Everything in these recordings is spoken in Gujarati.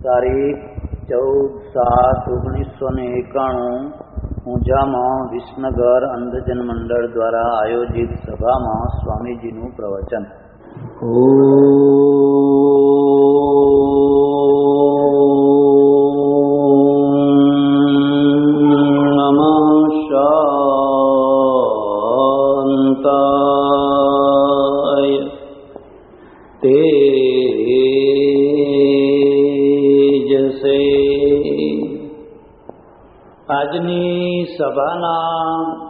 તારીખ 14/7/1991 ઊંઝામાં વિસનગર અંધજન મંડળ દ્વારા આયોજિત સભામાં સ્વામીજીનું પ્રવચન. આજની સભાના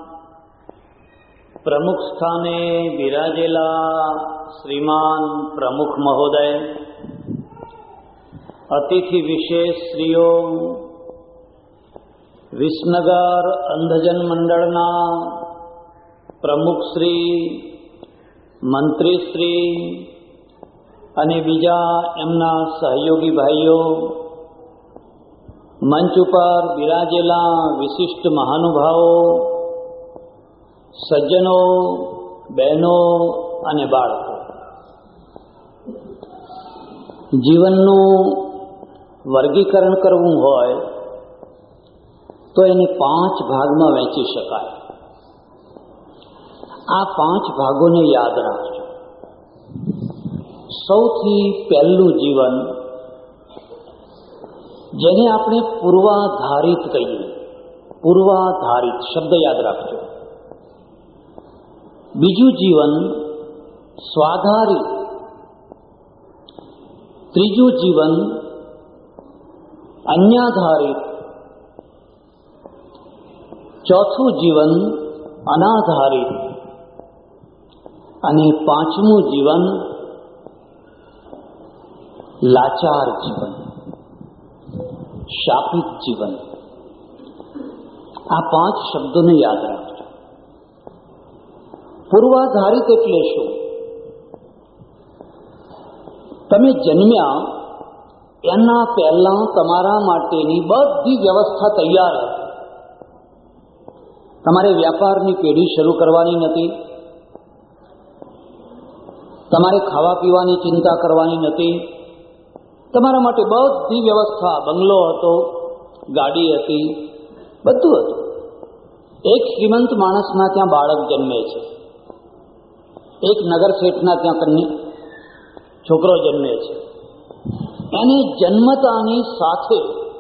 પ્રમુખ સ્થાને બિરાજેલા શ્રીમાન પ્રમુખ મહોદય, અતિથિ વિશેષ શ્રીઓ, વિસનગર અંધજન મંડળના પ્રમુખ શ્રી, મંત્રીશ્રી અને બીજા એમના સહયોગી ભાઈઓ, મંચ ઉપર બિરાજેલા વિશિષ્ટ મહાનુભાવો, સજ્જનો, બહેનો અને બાળકો, જીવનનું વર્ગીકરણ કરવું હોય તો એને 5 ભાગમાં વહેંચી શકાય. આ 5 ભાગોને યાદ રાખજો. સૌથી પહેલું જીવન, જેને આપણે પૂર્વાધારિત કહીએ. પૂર્વાધારિત શબ્દ યાદ રાખજો. બીજું જીવન સ્વાધારિત. ત્રીજું જીવન અન્યાધારિત. ચોથું જીવન અનાધારિત. અને 5મું જીવન લાચાર જીવન, શાપિત જીવન. આ 5 શબ્દોને યાદ રાખજો. પૂર્વાધારિત એટલે શું? તમે જન્મ્યા એના પહેલા તમારા માટેની બધી વ્યવસ્થા તૈયાર હતી. તમારે વ્યાપારની પેઢી શરૂ કરવાની નથી, તમારે ખાવા પીવાની ચિંતા કરવાની નથી. તમારા માટે બધી વ્યવસ્થા, બંગલો હતો, ગાડી હતી, બધું હતું. એક શ્રીમંત માણસના ત્યાં બાળક જન્મે છે, એક નગર શેઠના ત્યાં છોકરો જન્મે છે. એને જન્મતાની સાથે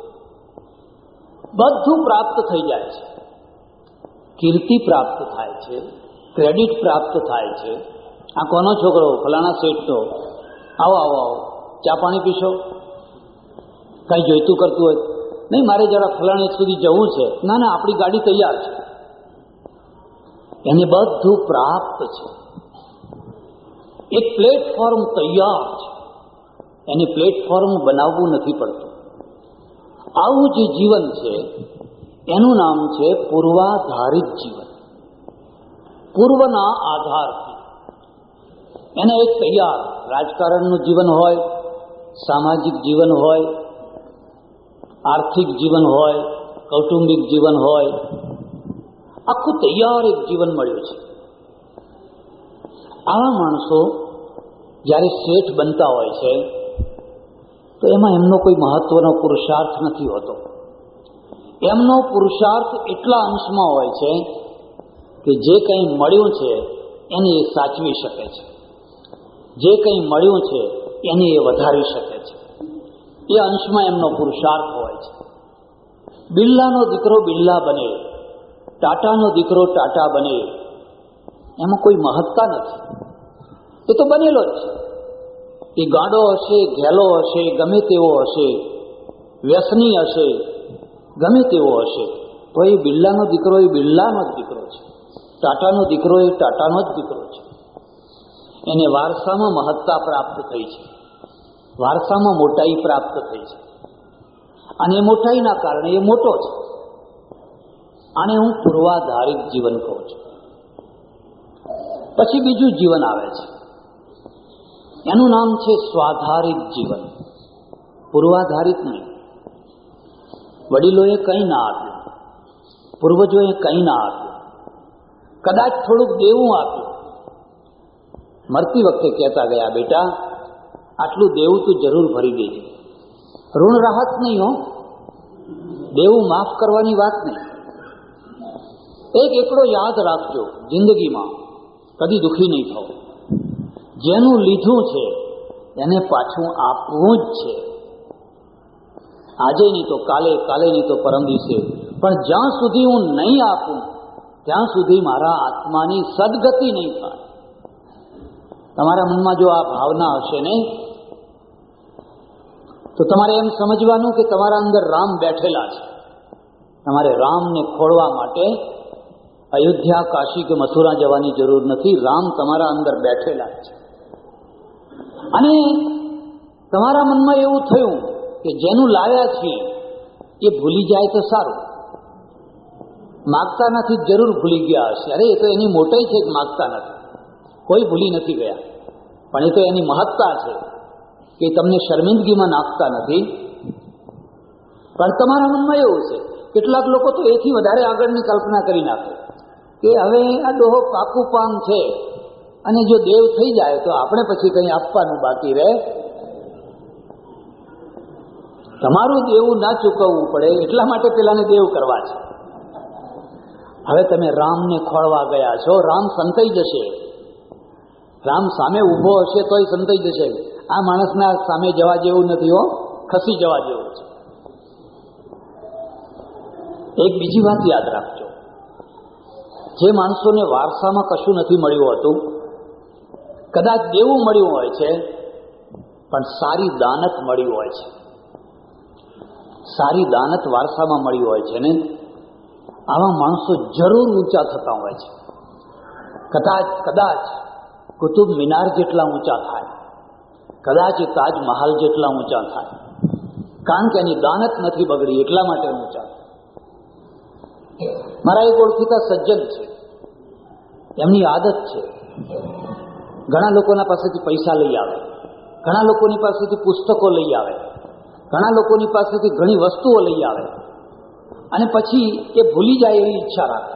બધું પ્રાપ્ત થઈ જાય છે. કીર્તિ પ્રાપ્ત થાય છે, ક્રેડિટ પ્રાપ્ત થાય છે. આ કોનો છોકરો? ફલાણા શેઠનો. આવો આવો આવો, ચા પાણી પીશો? કઈ જોઈતું કરતું હોય? નહીં, મારે જરા ફલાણે સુધી જવું છે. ના ના, આપણી ગાડી તૈયાર છે. એને બધું પ્રાપ્ત છે. એક પ્લેટફોર્મ તૈયાર છે. એને પ્લેટફોર્મ બનાવવું નથી પડતું. આવું જે જીવન છે એનું નામ છે પૂર્વાધારિત જીવન. પૂર્વના આધારથી એને એક તૈયાર રાજકારણનું જીવન હોય, સામાજિક જીવન હોય, આર્થિક જીવન હોય, કૌટુંબિક જીવન હોય, આખું તૈયાર એક જીવન મળ્યું છે. આવા માણસો જ્યારે શેઠ બનતા હોય છે તો એમાં એમનો કોઈ મહત્વનો પુરુષાર્થ નથી હોતો. એમનો પુરુષાર્થ એટલા અંશમાં હોય છે કે જે કંઈ મળ્યું છે એને એ સાચવી શકે છે, જે કંઈ મળ્યું છે એને એ વધારી શકે છે. એ અંશમાં એમનો પુરુષાર્થ હોય છે. બિરલાનો દીકરો બિરલા બને, ટાટાનો દીકરો ટાટા બને, એમાં કોઈ મહત્તા નથી. એ તો બનેલો જ છે. એ ગાંડો હશે, ઘેલો હશે, ગમે તેવો હશે, વ્યસની હશે, ગમે તેવો હશે, તો એ બિરલાનો દીકરો એ બિરલાનો જ દીકરો છે. ટાટાનો દીકરો એ ટાટાનો જ દીકરો છે. એને વારસામાં મહત્તા પ્રાપ્ત થઈ છે, વારસામાં મોટાઈ પ્રાપ્ત થઈ છે, અને મોટાઈના કારણે એ મોટો છે. આને હું પૂર્વાધારિત જીવન કહું છું. પછી બીજું જીવન આવે છે, એનું નામ છે સ્વાધારિત જીવન. પૂર્વાધારિત નહીં. વડીલોએ કંઈ ના આપ્યું, પૂર્વજોએ કંઈ ના આપ્યું, કદાચ થોડુંક દેવું આપ્યું. મરતી વખતે કહેતા ગયા, બેટા આટલું દેવું તું જરૂર ભરી દેજે. ઋણ રાહત નહીં હો, દેવું માફ કરવાની વાત નહીં. એક એકડો યાદ રાખજો, જિંદગીમાં કદી દુઃખી નહીં થવું. જેનું લીધું છે એને પાછું આપવું જ છે. આજે નહીં તો કાલે, કાલે નહીં તો પરમ દિવસે, પણ જ્યાં સુધી હું નહીં આપું ત્યાં સુધી મારા આત્માની સદગતિ નહીં થાય. તમારા મનમાં જો આ ભાવના હશે ને, તો તમારે એમ સમજવાનું કે તમારા અંદર રામ બેઠેલા છે. તમારે રામને ખોળવા માટે અયોધ્યા, કાશી કે મથુરા જવાની જરૂર નથી. રામ તમારા અંદર બેઠેલા છે. અને તમારા મનમાં એવું થયું કે જેનું લાવ્યા છીએ એ ભૂલી જાય તો સારું. માગતા નથી, જરૂર ભૂલી ગયા હશે. અરે એ તો એની મોટાઈ છે કે માગતા નથી, કોઈ ભૂલી નથી ગયા, પણ એ તો એની મહત્તા છે કે તમને શર્મિંદગીમાં નાખતા નથી. પણ તમારા મનમાં એવું છે, કેટલાક લોકો તો એથી વધારે આગળની કલ્પના કરી નાખે કે હવે આ ડોહો પાકું પાન છે અને જો દેવ થઈ જાય તો આપણે પછી કંઈ આપવાનું બાકી રહે. તમારું દેવું ના ચૂકવવું પડે એટલા માટે પેલાને દેવ કરવા છે. હવે તમે રામને ખોળવા ગયા છો, રામ સંતાઈ જશે. રામ સામે ઊભો હશે તોય સંતાઈ જશે. આ માણસના સામે જવા જેવું નથી હો, ખસી જવા જેવું છે. એક બીજી વાત યાદ રાખજો, જે માણસોને વારસામાં કશું નથી મળ્યું હતું, કદાચ દેવું મળ્યું હોય છે પણ સારી દાનત મળ્યું હોય છે. સારી દાનત વારસામાં મળ્યું હોય છે ને, આવા માણસો જરૂર ઊંચા થતા હોય છે. કદાચ કુતુબ મિનાર જેટલા ઊંચા થાય, કદાચ તાજ મહાલ જેટલા ઊંચા થાય, કારણ કે એની દાનત નથી બગડી એટલા માટે ઊંચા. મારા એક ઓળખીતા સજ્જન છે, એમની આદત છે ઘણા લોકોના પાસેથી પૈસા લઈ આવે, ઘણા લોકોની પાસેથી પુસ્તકો લઈ આવે, ઘણા લોકોની પાસેથી ઘણી વસ્તુઓ લઈ આવે અને પછી એ ભૂલી જાય એવી ઈચ્છા રાખે.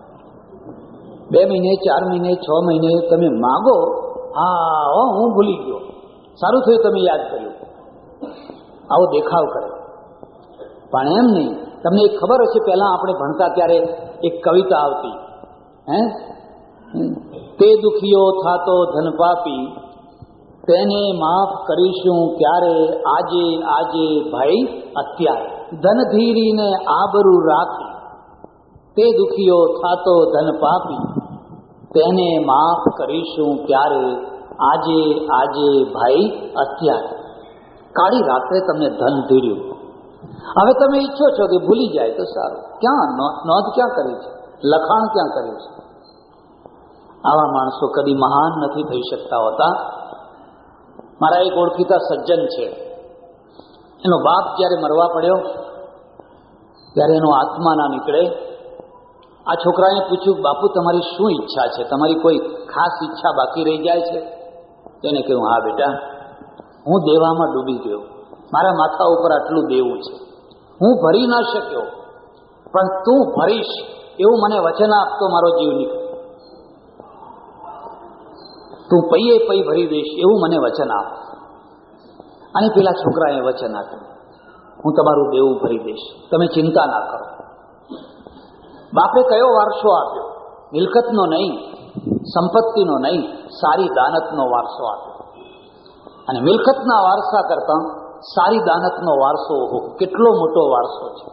2 મહિને, 4 મહિને, 6 મહિને તમે માગો, હા હું ભૂલી ગયો, સારું થયું તમે યાદ કર્યું, આવો દેખાવ કરે. પણ એમ નહીં. તમને એક ખબર હશે, પહેલા આપણે ભણતા ત્યારે એક કવિતા આવતી, તે દુખીઓ થાતો ધન પાપી, તેને માફ કરીશું ક્યારે, આજે આજે ભાઈ અત્યારે. ધન ધીરીને આબરૂ રાખી, તે દુખીઓ થાતો ધન પાપી, તેને માફ કરીશું ક્યારે, આજે આજે ભાઈ અત્યારે. કાળી રાત્રે તમને ધન ધીર્યું, હવે તમે ઈચ્છો છો કે ભૂલી જાય તો સારું. ક્યાં નોંધ ક્યાં કરી છે, લખાણ ક્યાં કર્યું છે? આવા માણસો કદી મહાન નથી થઈ શકતા હોતા. મારા એક ઓળખીતા સજ્જન છે, એનો બાપ જ્યારે મરવા પડ્યો ત્યારે એનો આત્મા ના નીકળે. આ છોકરાએ પૂછ્યું, બાપુ તમારી શું ઈચ્છા છે, તમારી કોઈ ખાસ ઈચ્છા બાકી રહી જાય છે? એને કહ્યું, હા બેટા, હું દેવામાં ડૂબી ગયો, મારા માથા ઉપર આટલું દેવું છે, હું ભરી ના શક્યો, પણ તું ભરીશ એવું મને વચન આપતો મારો જીવ નીકળે. તું પૈયે પૈ ભરી દઈશ એવું મને વચન આપ. અને પેલા છોકરાએ વચન આપ્યું, હું તમારું દેવું ભરી દઈશ, તમે ચિંતા ના કરો. બાપે કયો વારસો આપ્યો? મિલકતનો નહીં, સંપત્તિનો નહીં, સારી દાનતનો વારસો આપ્યો. અને મિલકતના વારસા કરતા સારી દાનતનો વારસો કેટલો મોટો વારસો છે.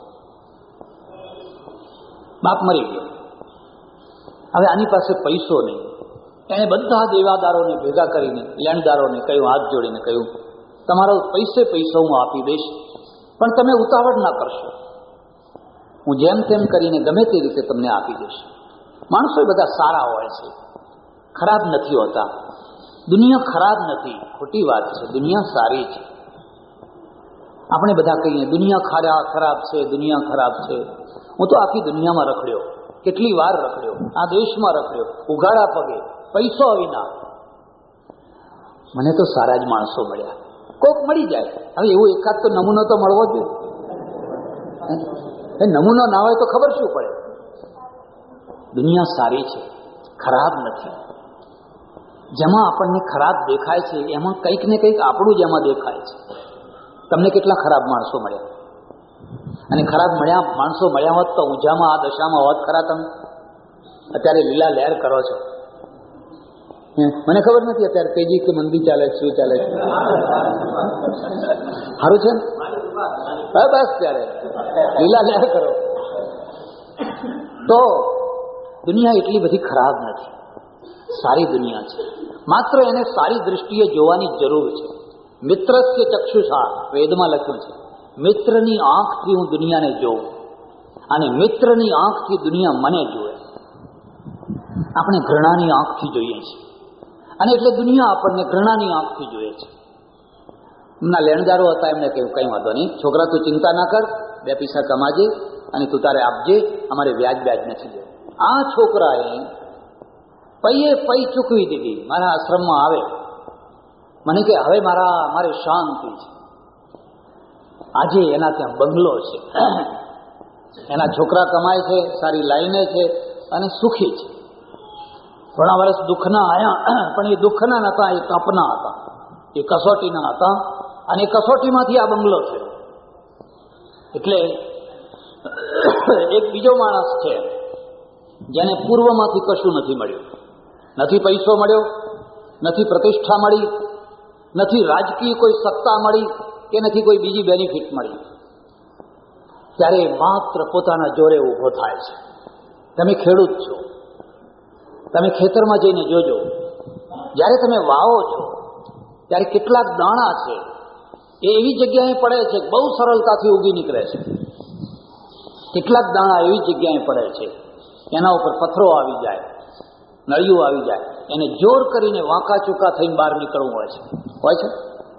બાપ મરી ગયો, હવે આની પાસે પૈસો નહીં. એણે બધા દેવાદારોને ભેગા કરીને, લેણદારોને કહ્યું, હાથ જોડીને કહ્યું, તમારો પૈસો હું આપી દઈશ, પણ તમે ઉતાવળ ના કરશો, હું જેમ તેમ કરીને ગમે તે રીતે તમને આપી દઈશ. માણસો બધા સારા હોય છે, ખરાબ નથી હોતા. દુનિયા ખરાબ નથી, ખોટી વાત છે, દુનિયા સારી છે. આપણે બધા કહીએ દુનિયા ખરાબ છે, દુનિયા ખરાબ છે. હું તો આખી દુનિયામાં રખડ્યો, કેટલી વાર રખડ્યો, આ દેશમાં રખડ્યો, ઉઘાડા પગે, પૈસો વિના. મને તો સારા જ માણસો મળ્યા. કોક મળી જાય, હવે એવું એકાદ તો નમૂનો તો મળવો જોઈએ. નમૂનો ના હોય તો ખબર શું પડે? દુનિયા સારી છે, ખરાબ નથી. જેમાં આપણને ખરાબ દેખાય છે એમાં કંઈક ને કંઈક આપણું જ એમાં દેખાય છે. તમને કેટલા ખરાબ માણસો મળ્યા, અને ખરાબ માણસો મળ્યા હોત તો ઊંઝામાં આ દશામાં હોત ખરા તમે? અત્યારે લીલા લહેર કરો છો. મને ખબર નથી અત્યારે તેજી કે મંદી ચાલે છે, શું ચાલે છે. સારું છે ને? બસ ત્યારે લીલા લહેર કરો. તો દુનિયા એટલી બધી ખરાબ નથી, સારી દુનિયા છે. માત્ર એને સારી દૃષ્ટિએ જોવાની જરૂર છે. મિત્રસ્ય ચક્ષુષા વેદમાં લખ્યું છે, મિત્રની આંખથી હું દુનિયાને જોઉં અને મિત્રની આંખથી દુનિયા મને જુએ. આપણે ઘૃણાની આંખથી જોઈએ છીએ અને એટલે દુનિયા આપણને ઘૃણાની આંખથી જોઈએ છે. એમના લેણદારો હતા, એમને કહ્યું કંઈ વાંધો નહીં છોકરા, તું ચિંતા ના કર, 2 પૈસા કમાજે અને તું તારે આપજે, અમારે વ્યાજ નથી જોઈએ. આ છોકરાએ પૈએ પૈ ચૂકવી દીધી. મારા આશ્રમમાં આવે, મને કે હવે મારે શાંતિ છે. આજે એના ત્યાં બંગલો છે, એના છોકરા કમાય છે, સારી લાઈને છે અને સુખી છે. ઘણા વર્ષ દુઃખના આવ્યા, પણ એ દુઃખના નહોતા, એ તપના હતા, એ કસોટીના હતા, અને એ કસોટીમાંથી આ બંગલો થયો. એટલે એક બીજો માણસ છે જેને પૂર્વમાંથી કશું નથી મળ્યું, નથી પૈસો મળ્યો, નથી પ્રતિષ્ઠા મળી, નથી રાજકીય કોઈ સત્તા મળી કે નથી કોઈ બીજી બેનિફિટ મળી. ત્યારે માત્ર પોતાના જોરે ઊભો થાય છે. તમે ખેડૂત છો, તમે ખેતરમાં જઈને જોજો, જ્યારે તમે વાવો છો ત્યારે કેટલાક દાણા છે એ એવી જગ્યાએ પડે છે બહુ સરળતાથી ઉગી નીકળે છે. કેટલાક દાણા એવી જગ્યાએ પડે છે એના ઉપર પથ્થરો આવી જાય, નળિયું આવી જાય, એને જોર કરીને વાંકા ચૂકા થઈને બહાર નીકળવું હોય છે.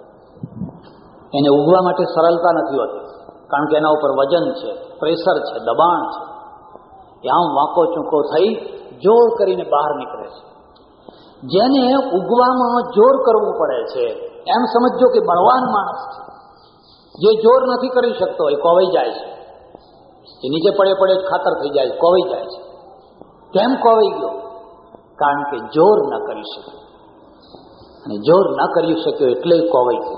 એને ઉગવા માટે સરળતા નથી હોતી, કારણ કે એના ઉપર વજન છે, પ્રેશર છે, દબાણ છે. એ આમ વાંકો ચૂકો થઈ જોર કરીને બહાર નીકળે છે. જેને ઉગવામાં જોર કરવું પડે છે, એમ સમજો કે બળવાન માણસ છે. જે જોર નથી કરી શકતો એ કોવાઈ જાય છે, એ નીચે પડે ખાતર થઈ જાય, કોવાઈ જાય છે. કેમ કોવાઈ ગયો? કારણ કે જોર ન કરી શક્યો, અને જોર ન કરી શક્યો એટલે કોવાઈ ગયો.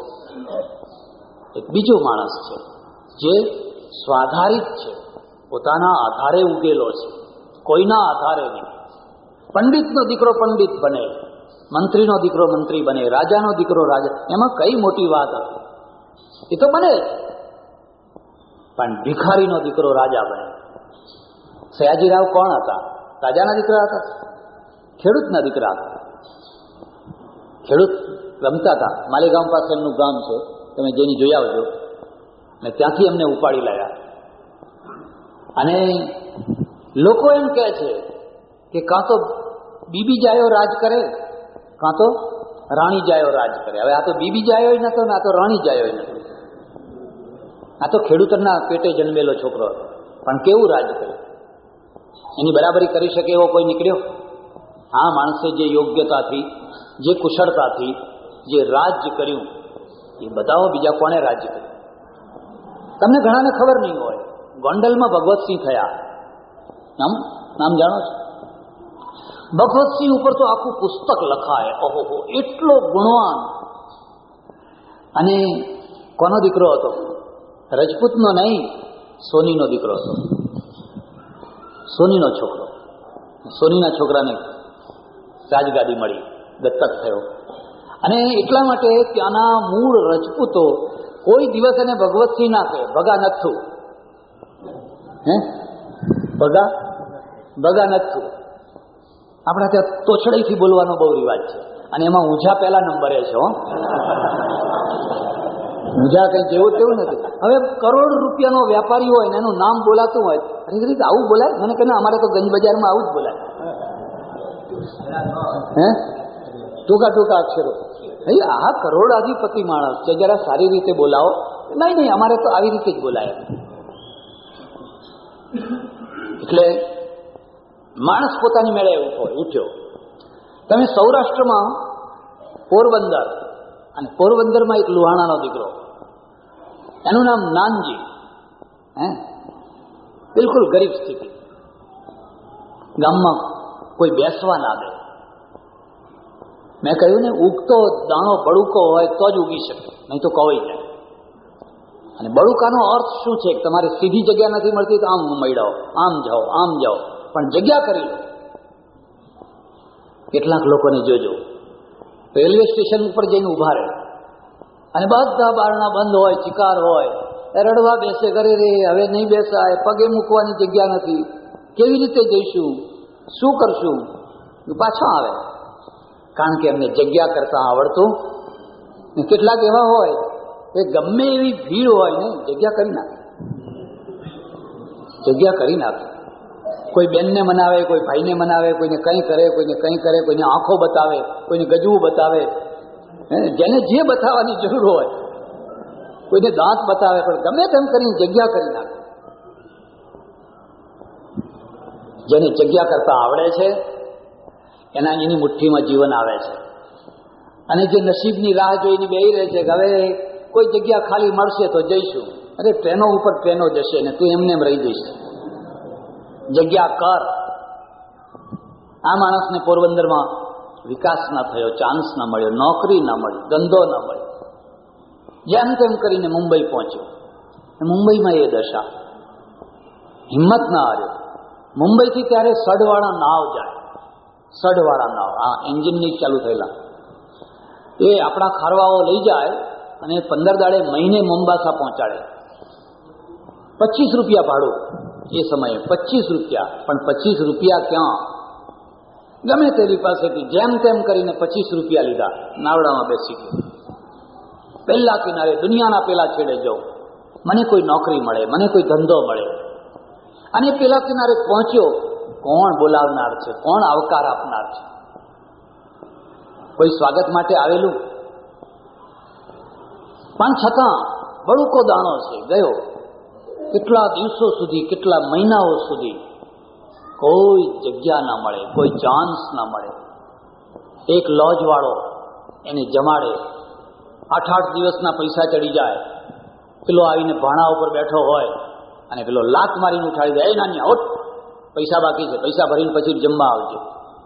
એક બીજો માણસ છે જે સ્વાધારિત છે, પોતાના આધારે ઉગેલો છે, કોઈના આધારે નહીં. પંડિતનો દીકરો પંડિત બને, મંત્રીનો દીકરો મંત્રી બને, રાજાનો દીકરો રાજા, એમાં કઈ મોટી વાત હતી? એ તો બને જ. પણ ભિખારીનો દીકરો રાજા બને. સયાજીરાવ કોણ હતા? રાજાના દીકરા હતા? ખેડૂતના દીકરા હતા. ખેડૂત રમતા હતા. માલેગામ પાસે એમનું ગામ છે, તમે જઈને જોઈ આવજો. અને ત્યાંથી એમને ઉપાડી લાવ્યા. અને લોકો એમ કહે છે કે કાં તો બીબી જાયો રાજ કરે, કાં તો રાણી જાયો રાજ કરે. હવે આ તો બીબી જાયો નતો ને આ તો રાણી જાયો નતો. આ તો ખેડૂતના પેટે જન્મેલો છોકરો હતો, પણ કેવું રાજ કરે? એની બરાબરી કરી શકે એવો કોઈ નીકળ્યો? આ માણસે જે યોગ્યતાથી, જે કુશળતાથી જે રાજ્ય કર્યું, એ બતાવો બીજા કોણે રાજ્ય કર્યું? તમને ઘણાને ખબર નહીં હોય, ગોંડલમાં ભગવતસિંહ થયા. નામ જાણો છો? ભગવતસિંહ ઉપર તો આખું પુસ્તક લખાય. ઓહો, એટલો ગુણવાન. અને કોનો દીકરો હતો? રજપૂતનો નહીં, સોનીનો દીકરો હતો. સોનીનો છોકરો. સોનીના છોકરાને રાજગાદી મળી, દત્તક થયો. અને એટલા માટે ત્યાંના મૂળ રજપૂતો કોઈ દિવસ એને ભગવતસિંહ ના કહે, ભગા નથુ. ભગા નથુ. આપણા ત્યાં તોછડાઈથી બોલવાનો બહુ રિવાજ છે, અને એમાં ઊંઝા પહેલા નંબરે છે. ઊંઝા કઈ જેવું તેવું નથી. હવે કરોડ રૂપિયાનો વેપારી હોય ને એનું નામ બોલાતું હોય, આવું બોલાય? મને કહે અમારે તો ગંજ બજારમાં આવું જ બોલાય. ટૂંકા અક્ષરો. આ કરોડાધિપતિ માણસ છે, જરા સારી રીતે બોલાવો. નહીં, અમારે તો આવી રીતે જ બોલાય. એટલે માણસ પોતાની મેળે ઉઠ્યો. તમે સૌરાષ્ટ્રમાં પોરબંદર, અને પોરબંદરમાં એક લુહાણાનો દીકરો, એનું નામ નાનજી. બિલકુલ ગરીબ સ્થિતિ, ગામમાં કોઈ બેસવા ના દે. મેં કહ્યું ને, ઉગતો દાણો બળુકો હોય તો જ ઉગી શકે, નહીં તો કવાઈ જાય. અને બળુકાનો અર્થ શું છે? તમારે સીધી જગ્યા નથી મળતી તો આમ મળાવો, આમ જાઓ, પણ જગ્યા કરી લો. કેટલાક લોકોને જોજો, રેલવે સ્ટેશન ઉપર જઈને ઊભા રહે અને બધા બારણા બંધ હોય, ચિકાર હોય, રડવા બેસે, કરે રે હવે નહીં બેસાય, પગે મૂકવાની જગ્યા નથી, કેવી રીતે જઈશું, શું કરશું? પાછા આવે, કારણ કે એમને જગ્યા કરતા આવડતું. કેટલાક એવા હોય એ ગમે એવી ભીડ હોય ને જગ્યા કરી નાખે. કોઈ બેનને મનાવે, કોઈ ભાઈને મનાવે, કોઈને કંઈ કરે, કોઈને આંખો બતાવે, કોઈને ગજવું બતાવે, જેને જે બતાવવાની જરૂર હોય, કોઈને દાંત બતાવે, પણ ગમે તેમ કરીને જગ્યા કરી નાખે. જેને જગ્યા કરતા આવડે છે એની મુઠ્ઠીમાં જીવન આવે છે. અને જે નસીબની રાહ જોઈને બેહી રહે છે કે હવે કોઈ જગ્યા ખાલી મળશે તો જઈશું, અરે ટ્રેનો ઉપર ટ્રેનો જશે ને તું એમને એમ રહી જઈશ. જગ્યા કર. આ માણસને પોરબંદરમાં વિકાસ ના થયો, ચાન્સ ના મળ્યો, નોકરી ના મળી, ધંધો ના મળ્યો, જેમ તેમ કરીને મુંબઈ પહોંચ્યો. મુંબઈમાં એ દશા, હિંમત ના હાર્યો. મુંબઈથી ત્યારે સડવાળા નાવ જાય, સડવાળા નાવ, આ એન્જિનની ચાલુ થયેલા, એ આપણા ખારવાઓ લઈ જાય અને 15 દાડે મહિને મોમ્બાસા પહોંચાડે. 25 રૂપિયા ભાડું એ સમયે, 25 રૂપિયા. પણ 25 રૂપિયા ક્યાં? ગમે તેની પાસેથી જેમ તેમ કરીને 25 રૂપિયા લીધા, નાવડામાં બેસી ગયો. પહેલા કિનારે, દુનિયાના પેલા છેડે જાઉં, મને કોઈ નોકરી મળે, મને કોઈ ધંધો મળે. અને પેલા કિનારે પહોંચ્યો, કોણ બોલાવનાર છે, કોણ આવકાર આપનાર છે? કોઈ સ્વાગત માટે આવેલું? પણ છતાં બળુકો દાણો છે, ગયો. કેટલા દિવસો સુધી, કેટલા મહિનાઓ સુધી કોઈ જગ્યા ના મળે, કોઈ ચાન્સ ના મળે. એક લોજ વાળો એને જમાડે, 8-8 દિવસના પૈસા ચડી જાય. પેલો આવીને ભાણા ઉપર બેઠો હોય અને પેલો લાત મારીને ઉઠાડી દે, એ નાની આઉટ, પૈસા બાકી છે, પૈસા ભરીને પછી જમવા આવજો.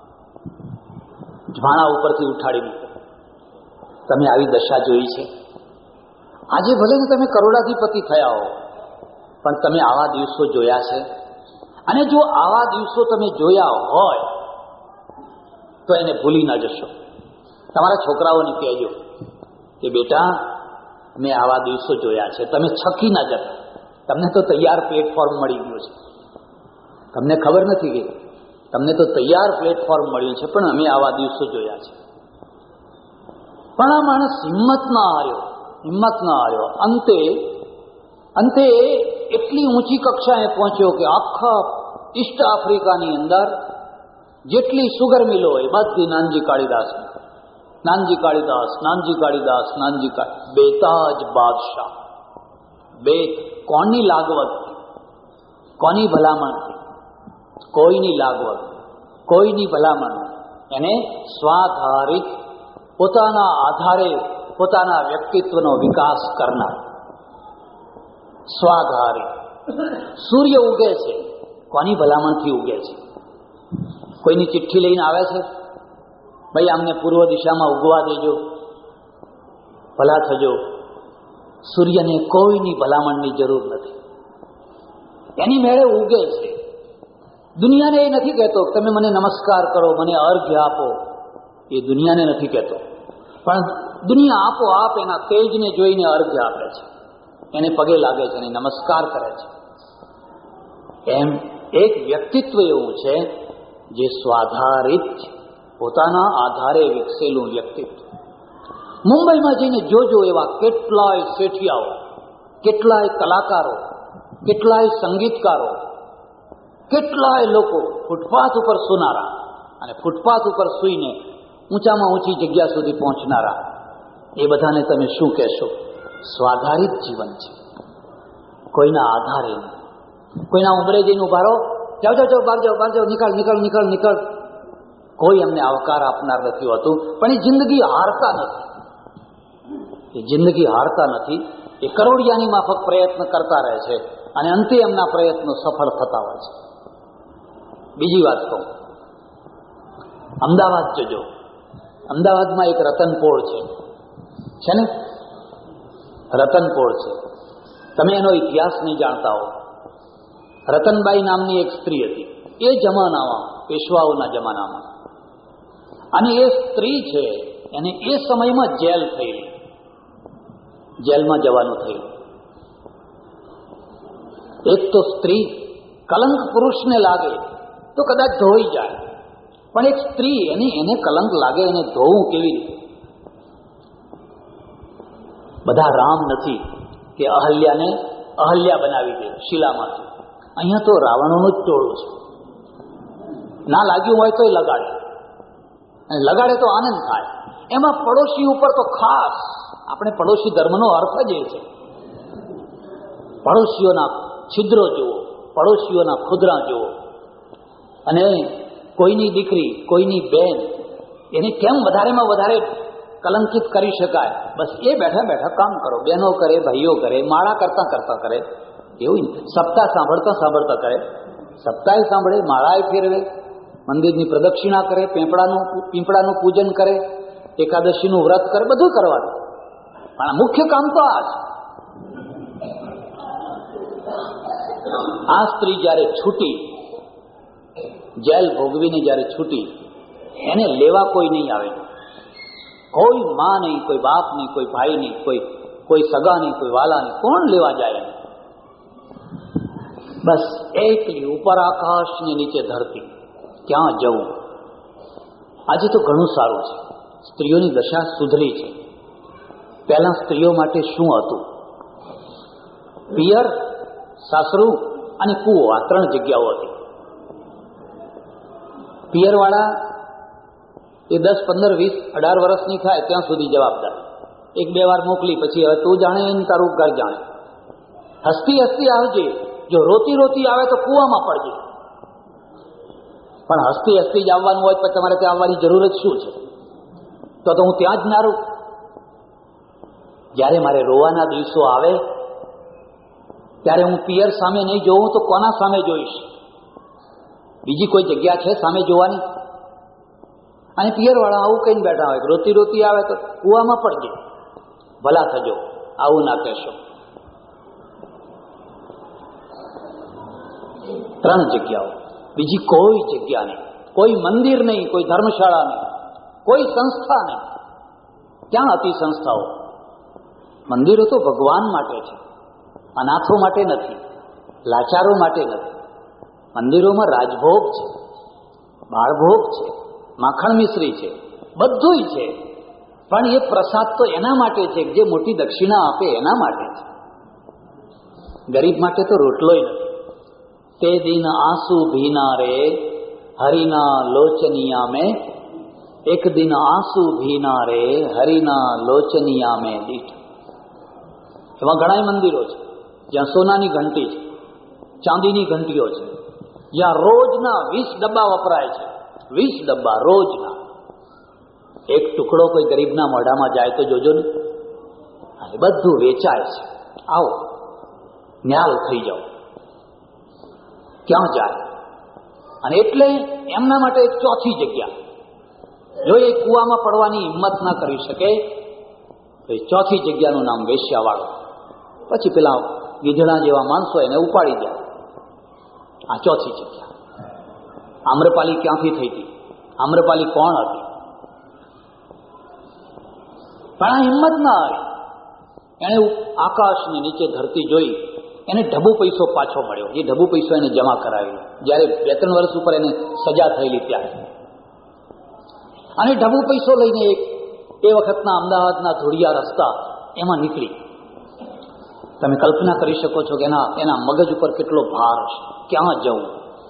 ભાણા ઉપરથી ઉઠાડી મૂકે. તમે આવી દશા જોઈ છે? આજે ભલે ને તમે કરોડાધિપતિ થયા હો, પણ તમે આવા દિવસો જોયા છે? અને જો આવા દિવસો તમે જોયા હોય તો એને ભૂલી ના જશો. તમારા છોકરાઓને કહેજો કે બેટા મેં આવા દિવસો જોયા છે. તમે છકી ના જતા. તમને તો તૈયાર પ્લેટફોર્મ મળી ગયું છે, તમને ખબર નથી કે તમને તો તૈયાર પ્લેટફોર્મ મળ્યું છે, પણ અમે આવા દિવસો જોયા છે. પણ આ માણસ હિંમત ના હાર્યો. અંતે એટલી ઊંચી કક્ષાએ પહોંચ્યો કે આખા ઈસ્ટ આફ્રિકાની અંદર જેટલી સુગર મિલો હોય બધી નાનજી કાળીદાસ, બેતાજ બાદશાહ. બેત કોની લાગવત, કોની ભલામણ? કોઈની લાગવત, કોઈની ભલામણ. એને સ્વાધારિત, પોતાના આધારે પોતાના વ્યક્તિત્વનો વિકાસ કરનાર. સ્વાધારિત. સૂર્ય ઉગે છે, કોની ભલામણથી ઉગે છે? કોઈની ચિઠ્ઠી લઈને આવે છે, ભાઈ આમને પૂર્વ દિશામાં ઉગવા દેજો, ભલા થજો. સૂર્યને કોઈની ભલામણની જરૂર નથી, એની મેળે ઉગે છે. દુનિયાને એ નથી કહેતો તમે મને નમસ્કાર કરો, મને અર્ઘ્ય આપો, એ દુનિયાને નથી કહેતો. પણ દુનિયા આપોઆપ એના તેજને જોઈને અર્ઘ્ય આપે છે, એને પગે લાગે છે અને નમસ્કાર કરે છે. એમ એક વ્યક્તિત્વ એવું છે જે સ્વાધારિત છે, પોતાના આધારે વિકસેલું વ્યક્તિત્વ. મુંબઈમાં જઈને જોજો એવા કેટલાય શેઠિયાઓ, કેટલાય કલાકારો, કેટલાય સંગીતકારો, કેટલાય લોકો ફૂટપાથ ઉપર સૂનારા અને ફૂટપાથ ઉપર સૂઈને ઊંચામાં ઊંચી જગ્યા સુધી પહોંચનારા. એ બધાને તમે શું કહેશો? સ્વાધારિત જીવન છે, કોઈના આધારે નહીં. કોઈના ઉંબરે જઈને ઉભા રહો, જાઓ, બહાર જાઓ, નીકળ. કોઈ એમને આવકાર આપનાર નથી હોતું. પણ એ જિંદગી હારતા નથી. એ કરોડિયાની માફક પ્રયત્ન કરતા રહે છે અને અંતે એમના પ્રયત્નો સફળ થતા હોય છે. બીજી વાત કહું, અમદાવાદ જજો. અમદાવાદમાં એક રતનપોળ છે ને, રતનપોળ છે. તમે એનો ઇતિહાસ નહીં જાણતા હો. રતનબાઈ નામની એક સ્ત્રી હતી એ જમાનામાં, પેશવાઓના જમાનામાં, અને એ સ્ત્રી છે એને એ સમયમાં જેલ થયેલી, જેલમાં જવાનું થયું. એક તો સ્ત્રી, કલંક પુરુષને લાગે તો કદાચ ધોઈ જાય, પણ એક સ્ત્રી એને કલંક લાગે, એને ધોવું કેવી રીતે? બધા રામ નથી કે અહલ્યાને અહલ્યા બનાવી દે શિલામાંથી. અહીંયા તો રાવણોનું જ ટોળું છે. ના લાગ્યું હોય તો એ લગાડે, અને લગાડે તો આનંદ થાય. એમાં પડોશી ઉપર તો ખાસ, આપણે પડોશી ધર્મનો અર્થ જ એ છે. પડોશીઓના છિદ્રો જુઓ, પડોશીઓના ખુદરા જુઓ, અને કોઈની દીકરી, કોઈની બેન, એને કેમ વધારેમાં વધારે કલંકિત કરી શકાય? બસ એ બેઠા બેઠા કામ કરો. બહેનો કરે, ભાઈઓ કરે, માળા કરતા કરતા કરે, એવું સપ્તાહ સાંભળતા સાંભળતા કરે. સપ્તાહે સાંભળે, માળાએ ફેરવે, મંદિરની પ્રદક્ષિણા કરે, પીંપળાનું પૂજન કરે, એકાદશીનું વ્રત કરે, બધું કરવાનું. પણ મુખ્ય કામ તો આ છે. આ સ્ત્રી જ્યારે છૂટી, જેલ ભોગવીને જ્યારે છૂટી, એને લેવા કોઈ નહીં આવે. કોઈ માં નહીં, કોઈ બાપ નહીં, કોઈ ભાઈ નહીં, કોઈ સગા નહીં, કોઈ વાલા નહીં. કોણ લેવા જાય? બસ એકલી, ઉપર આકાશ ને નીચે ધરતી. ક્યાં જવું? આજે તો ઘણું સારું છે, સ્ત્રીઓની દશા સુધરી છે. પહેલા સ્ત્રીઓ માટે શું હતું? પિયર, સાસરું અને કૂવો, આ 3 જગ્યાઓ હતી. પિયરવાળા એ 10, 15, 20, 18 વર્ષની થાય ત્યાં સુધી જવાબદાર. 1-2 વાર મોકલી, પછી હવે તું જાણે એને તારું ઘર જાણે. હસતી હસતી આવજે, જો રોતી રોતી આવે તો કૂવામાં પડજે. પણ હસતી હસતી જ આવવાનું હોય તો તમારે ત્યાં આવવાની જરૂર જ શું છે? તો હું ત્યાં જ નારું. જ્યારે મારે રોવાના દિવસો આવે ત્યારે હું પિયર સામે નહીં જોઉં તો કોના સામે જોઈશ? બીજી કોઈ જગ્યા છે સામે જોવાની? અને પિયરવાળા આવું કહીને બેઠા હોય, રોતી રોતી આવે તો કૂવામાં પડજે, ભલા થજો, આવું ના કહેશો. 3 જગ્યાઓ, બીજી કોઈ જગ્યા નહીં. કોઈ મંદિર નહીં, કોઈ ધર્મશાળા નહીં, કોઈ સંસ્થા નહીં. ક્યાં હતી સંસ્થાઓ? મંદિરો તો ભગવાન માટે છે, અનાથો માટે નથી, લાચારો માટે નથી. મંદિરોમાં રાજભોગ છે, બાળભોગ છે, માખણ મિશ્રી છે, બધુંય છે. પણ એ પ્રસાદ તો એના માટે છે જે મોટી દક્ષિણા આપે, એના માટે છે. ગરીબ માટે તો રોટલોય નથી. તે દિન આંસુ ભીના રે હરિના લોચનિયા મેં, એક દિન આંસુ ભીના રે હરિના લોચનિયા મેં દીઠ. એવા ઘણા મંદિરો છે જ્યાં સોનાની ઘંટી છે, ચાંદીની ઘંટીઓ છે, જ્યાં રોજના 20 ડબ્બા વપરાય છે. 20 ડબ્બા રોજના. એક ટુકડો કોઈ ગરીબના મોઢામાં જાય તો જોજો ને. અને બધું વેચાય છે. આવો, ન્યાલ થઈ જાઓ. ક્યાં જાય? અને એટલે એમના માટે એક 4થી જગ્યા. જો એ કૂવામાં પડવાની હિંમત ના કરી શકે તો એ 4થી જગ્યાનું નામ વેશ્યાવાળો. પછી પેલા ગીધડા જેવા માણસો એને ઉપાડી જાય. આ 4થી જગ્યા. આમ્રપાલી ક્યાંથી થઈ હતી? આમ્રપાલી કોણ હતી? પણ આ હિંમત ના આવી. એણે આકાશની નીચે ધરતી જોઈ, એને ઢબુ પૈસો પાછો મળ્યો. એ ઢબુ પૈસો એને જમા કરાવેલો જ્યારે 2-3 વર્ષ ઉપર એને સજા થયેલી ત્યારે. અને ઢબુ પૈસો લઈને એ વખતના અમદાવાદના ધોળિયા રસ્તા એમાં નીકળી. તમે કલ્પના કરી શકો છો કે એના મગજ ઉપર કેટલો ભાર હશે, ક્યાં જવું?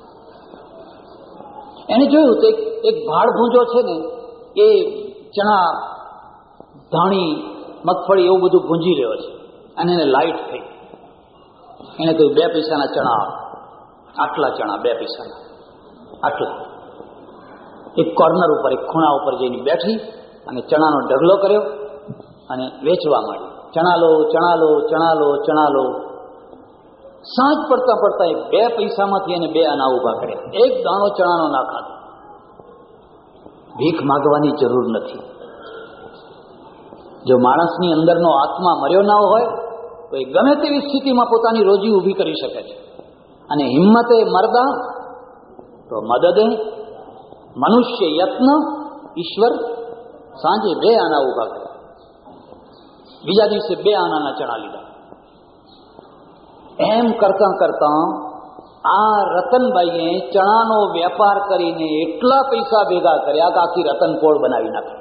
એને જોયું તો એક ભાડ ભૂંજો છે ને, એ ચણા, ધાણી, મગફળી એવું બધું ભૂંજી રહ્યો છે. અને એને લાઈટ થઈ. એને કહ્યું 2 પૈસાના ચણા, આટલા ચણા 2 પૈસાના, આટલા. એક કોર્નર ઉપર, એક ખૂણા ઉપર જઈને બેઠી અને ચણાનો ઢગલો કર્યો અને વેચવા માંડી. ચણા લો, ચણા લો, ચણા લો, ચણા લો. સાંજ પડતા પડતા 2 પૈસામાંથી એને 2 આના ઉભા કર્યા. એક દાણો ચણાનો ના ખાધો. ભીખ માગવાની જરૂર નથી. જો માણસની અંદરનો આત્મા મર્યો ના હોય તો એ ગમે તેવી સ્થિતિમાં પોતાની રોજી ઊભી કરી શકે છે. અને હિંમતે મરદા તો મદદે, મનુષ્ય યત્ન, ઈશ્વર સાંજે 2 આના ઊભા કર્યા, બીજા દિવસે 2 આનાના ચણા લીધા. એમ કરતા કરતા આ રતનબાઈએ ચણાનો વેપાર કરીને એટલા પૈસા ભેગા કર્યા કે આખી રતનપોળ બનાવી નાખી,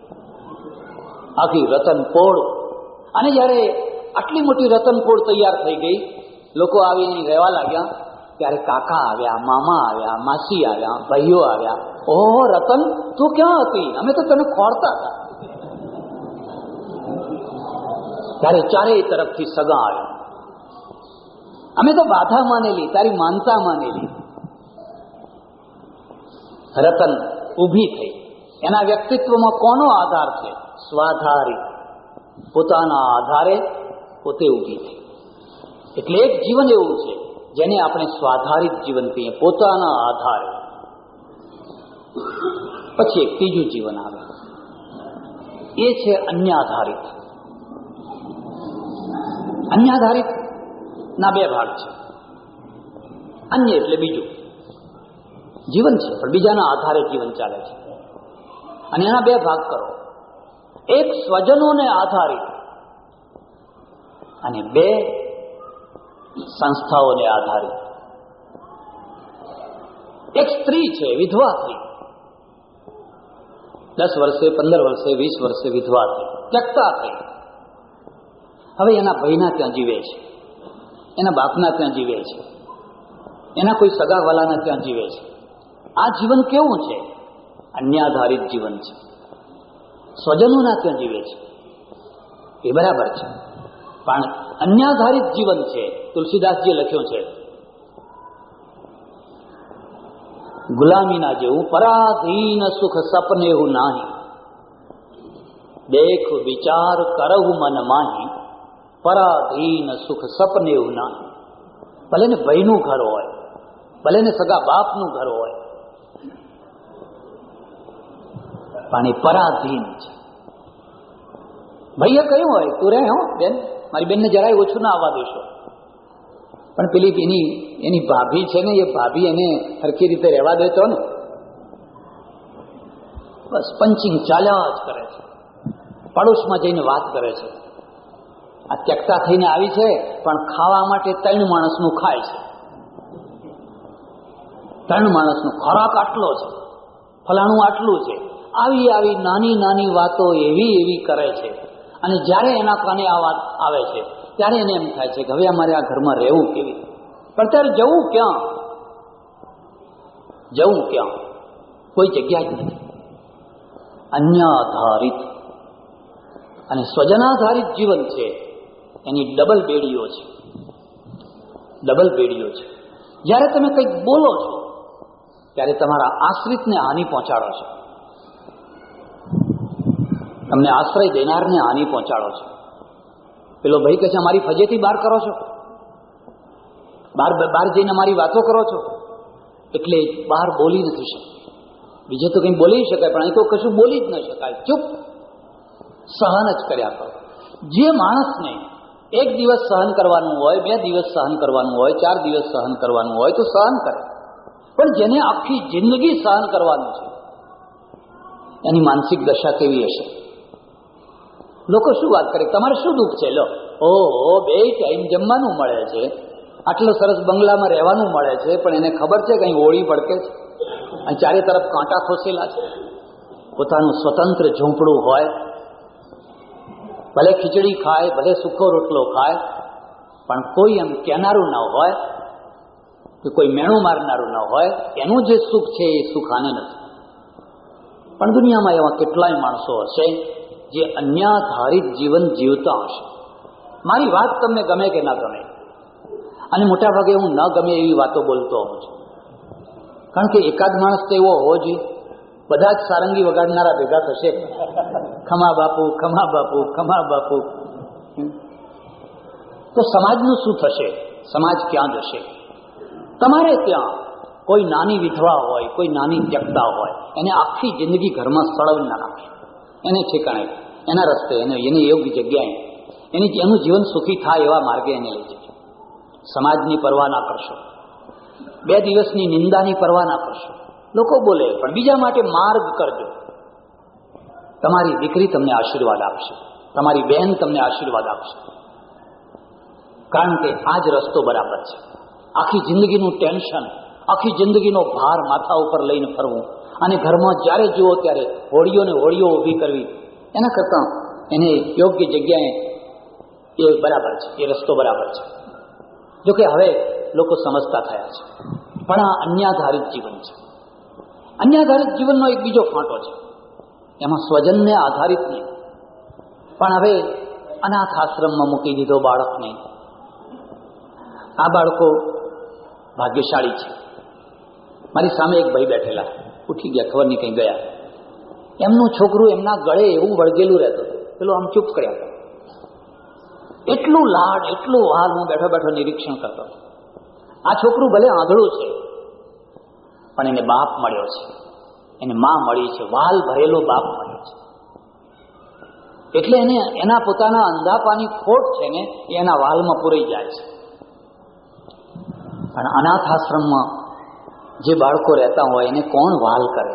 આખી રતનપોળ. અને જ્યારે આટલી મોટી રતનપોળ તૈયાર થઈ ગઈ, લોકો આવીને રહેવા લાગ્યા, ત્યારે કાકા આવ્યા, મામા આવ્યા, માસી આવ્યા, ભાઈઓ આવ્યા. ઓહો રતન, તું ક્યાં હતી? અમે તો તને ખોરતા હતા. ત્યારે ચારેય તરફથી સગા આવ્યા. અમે તો બાધા માનેલી, તારી માનતા માનેલી. રતન ઊભી થઈ. એના વ્યક્તિત્વમાં કોનો આધાર છે? સ્વાધારિત, પોતાના આધારે પોતે ઊભી થઈ. એટલે એક જીવન એવું છે જેને આપણે સ્વાધારિત જીવન કહીએ, પોતાના આધારે. પછી એક ત્રીજું જીવન આવે, એ છે અન્યાધારિત. અન્યાધારિત ના 2 ભાગ છે. અન્ય એટલે બીજું જીવન છે, પણ બીજાના આધારે જીવન ચાલે છે. અને એના 2 ભાગ કરો, એક સ્વજનોને આધારિત અને 2 સંસ્થાઓને આધારિત. એક સ્ત્રી છે, વિધવા થઈ, 10 વર્ષે, 15 વર્ષે, 20 વર્ષે વિધવા થઈ, ત્યક્તા થઈ. હવે એના ભાઈના ત્યાં જીવે છે, એના બાપના ત્યાં જીવે છે, એના કોઈ સગાવાલાના ત્યાં જીવે છે. આ જીવન કેવું છે? અન્યાધારિત જીવન છે. સ્વજનોના ત્યાં જીવે છે, એ બરાબર છે, પણ અન્યાધારિત જીવન છે. તુલસીદાસજીએ લખ્યું છે, ગુલામીના જેવું પરાધીન સુખ સપનેહું નાહી, દેખ વિચાર કરહુ મન માહી, પરાધીન સુખ સપનેહું નાહી. ભલે ને ભાઈનું ઘર હોય, ભલે ને સગા બાપનું ઘર હોય, પણ એ પરાધીન છે. ભાઈએ કહ્યું હોય, તું રહે હો બેન, મારી બેનને જરાય ઓછું ના આવવા દેશો, પણ પેલી એની ભાભી છે ને, એ ભાભી એને સરખી રીતે રહેવા દેતો ને, બસ પંચિંગ ચાલ્યા જ કરે છે. પડોશમાં જઈને વાત કરે છે, આ ત્યક્તા થઈને આવી છે, પણ ખાવા માટે 3 માણસનું ખાય છે, 3 માણસનો ખોરાક આટલો છે, ફલાણું આટલું છે. આવી આવી નાની નાની વાતો એવી કરે છે. અને જ્યારે એના કાને આ વાત આવે છે, ત્યારે એને એમ થાય છે કે હવે અમારે આ ઘરમાં રહેવું કેવી? પણ ત્યારે જવું ક્યાં? જવું ક્યાં? કોઈ જગ્યા જ નથી. અન્યાધારિત અને સ્વજનાધારિત જીવન છે, એની ડબલ બેડીઓ છે, ડબલ બેડીઓ છે. જ્યારે તમે કંઈક બોલો છો, ત્યારે તમારા આશ્રિતને હાનિ પહોંચાડો છો, તમને આશ્રય દેનારને હાનિ પહોંચાડો છો. પેલો ભાઈ કહે છે અમારી ફજેતી બહાર કરો છો, બહાર જઈને અમારી વાતો કરો છો, એટલે બહાર બોલી નથી શકતી. બીજે તો કંઈ બોલી શકાય, પણ અહીં તો કશું બોલી જ ન શકાય. ચૂપ, સહન જ કર્યા કરો. જે માણસને 1 દિવસ સહન કરવાનું હોય, 2 દિવસ સહન કરવાનું હોય, 4 દિવસ સહન કરવાનું હોય તો સહન કરે, પણ જેને આખી જિંદગી સહન કરવાનું છે, એની માનસિક દશા કેવી હશે? લોકો શું વાત કરે, તમારે શું દુઃખ છે? લો, ઓહો, 2 ટાઈમ જમવાનું મળે છે, આટલો સરસ બંગલામાં રહેવાનું મળે છે, પણ એને ખબર છે કે અહીં હોળી ભડકે છે, અહીં ચારે તરફ કાંટા ખોસેલા છે. પોતાનું સ્વતંત્ર ઝૂંપડું હોય, ભલે ખીચડી ખાય, ભલે સૂકો રોટલો ખાય, પણ કોઈ એમ કહેનારું ન હોય કે કોઈ મેણું મારનારું ન હોય. એનું જે સુખ છે એ સુખ આને નથી. પણ દુનિયામાં એવા કેટલાય માણસો હશે જે અન્યાધારિત જીવન જીવતા હશે. મારી વાત તમને ગમે કે ના ગમે, અને મોટાભાગે હું ન ગમે એવી વાતો બોલતો હોઉં છું, કારણ કે એકાદ માણસ તો એવો હોવો જોઈએ. બધા જ સારંગી વગાડનારા ભેગા થશે, ખમા બાપુ, ખમા બાપુ, ખમા બાપુ, તો સમાજનું શું થશે? સમાજ ક્યાં જશે? તમારે ત્યાં કોઈ નાની વિધવા હોય, કોઈ નાની ત્યક્તા હોય, એને આખી જિંદગી ઘરમાં સળવી ના રાખે, એને ઠેકાણે, એના રસ્તે, એને યોગ્ય જગ્યાએ એનું જીવન સુખી થાય એવા માર્ગે એને લઈ જજો. સમાજની પરવા ના કરશો, 2 દિવસની નિંદાની પરવા ના કરશો. લોકો બોલે પણ બીજા માટે માર્ગ કરજો. તમારી દીકરી તમને આશીર્વાદ આપશે, તમારી બહેન તમને આશીર્વાદ આપશે, કારણ કે આ જ રસ્તો બરાબર છે. આખી જિંદગીનું ટેન્શન, આખી જિંદગીનો ભાર માથા ઉપર લઈને ફરવું અને ઘરમાં જ્યારે જુઓ ત્યારે હોળીઓને હોળીઓ ઊભી કરવી, એના કરતાં એને યોગ્ય જગ્યાએ એ બરાબર છે, એ રસ્તો બરાબર છે. જોકે હવે લોકો સમજતા થયા છે, પણ આ અન્યાધારિત જીવન છે. અન્યાધારિત જીવનનો એક બીજો ફાંટો છે, એમાં સ્વજનને આધારિત નહીં, પણ હવે અનાથ આશ્રમમાં મૂકી દીધો બાળકને. આ બાળકો ભાગ્યશાળી છે. મારી સામે એક ભાઈ બેઠેલા, ઉઠી ગયા, ખબર નહીં કંઈ ગયા. એમનું છોકરું એમના ગળે એવું વળગેલું રહેતું હતું, પેલો આમ ચૂપ કર્યા. એટલું લાડ, એટલું વાલ, હું બેઠો બેઠો નિરીક્ષણ કરતો. આ છોકરું ભલે આંધળું છે, પણ એને બાપ મળ્યો છે, એને માં મળી છે, વાલ ભરેલો બાપ મળ્યો છે. એટલે એને એના પોતાના અંધાપાની ખોટ છે ને એ એના વાલમાં પૂરાઈ જાય છે. પણ અનાથ આશ્રમમાં જે બાળકો રહેતા હોય એને કોણ વાલ કરે?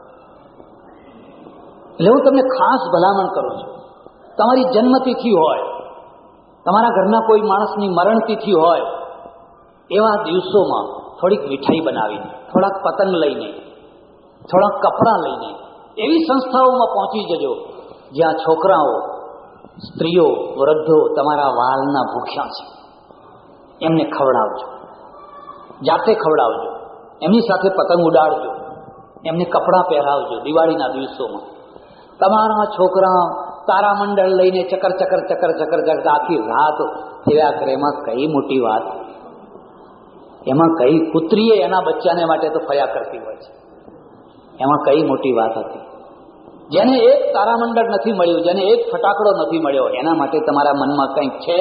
એટલે હું તમને ખાસ ભલામણ કરું છું, તમારી જન્મતિથિ હોય, તમારા ઘરના કોઈ માણસની મરણતિથિ હોય, એવા દિવસોમાં થોડીક મીઠાઈ બનાવીને, થોડાક પતંગ લઈને, થોડાક કપડાં લઈને એવી સંસ્થાઓમાં પહોંચી જજો જ્યાં છોકરાઓ, સ્ત્રીઓ, વૃદ્ધો તમારા વાલના ભૂખ્યા છે. એમને ખવડાવજો, જાતે ખવડાવજો, એમની સાથે પતંગ ઉડાડજો, એમને કપડાં પહેરાવજો. દિવાળીના દિવસોમાં તમારા છોકરા તારામંડળ લઈને ચકર ચકર ચકર ચકર ચકર આખી રાત ફેર્યા કરે. એમાં કઈ મોટી વાત? એમાં કઈ કૂતરીએ એના બચ્ચાને માટે તો ફર્યા કરતી હોય છે, એમાં કઈ મોટી વાત હતી? જેને એક તારામંડળ નથી મળ્યું, જેને એક ફટાકડો નથી મળ્યો, એના માટે તમારા મનમાં કંઈક છે?